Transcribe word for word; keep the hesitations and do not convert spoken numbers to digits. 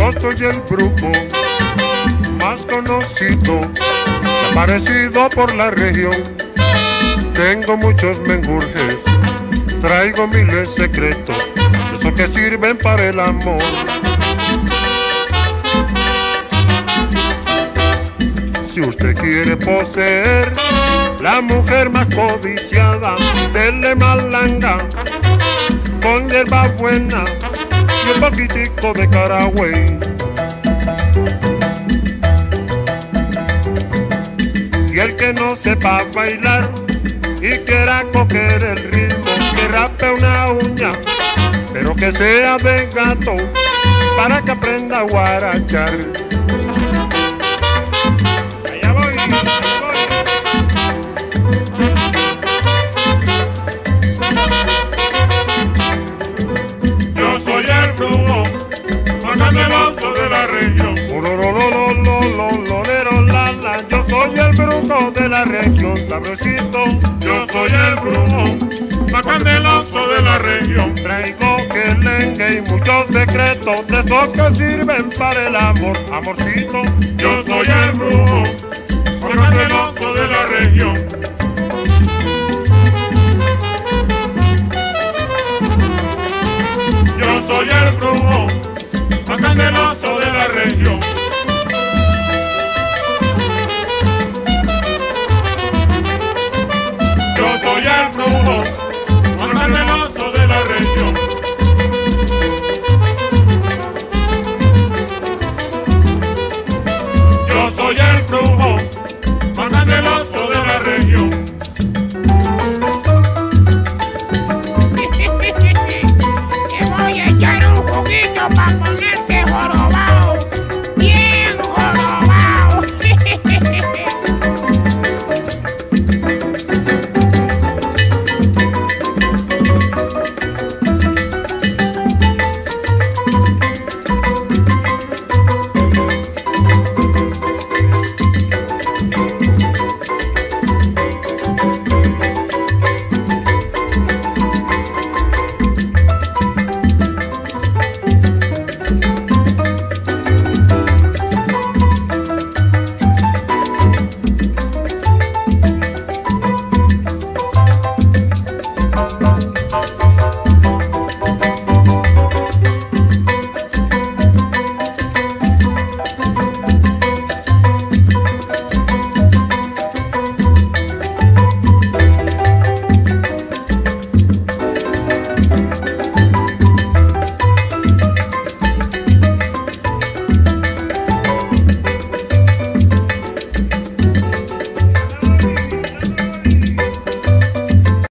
Yo soy el brujo más conocido, aparecido por la región. Tengo muchos menjurjes, traigo miles secretos, esos que sirven para el amor. Si usted quiere poseer la mujer más codiciada, dele malanga con hierba buena y un poquitico de caragüey. Y el que no sepa bailar y quiera coger el ritmo, que rape una uña, pero que sea de gato, para que aprenda a guarachar. Allá voy, allá voy. Yo soy el brujo más candeloso de la región. Yo soy el brujo de la región, sabrosito. Yo soy el brujo más candeloso de la región. Traigo quelengue y muchos secretos, de esos que sirven para el amor, amorcito. Yo soy el brujo más candeloso de la región. Yo soy el brujo más candeloso de la región. Yo soy el brujo más candeloso de la región. Yo soy el brujo más candeloso de la región. Te voy a echar un juguito para ponerte jorobado.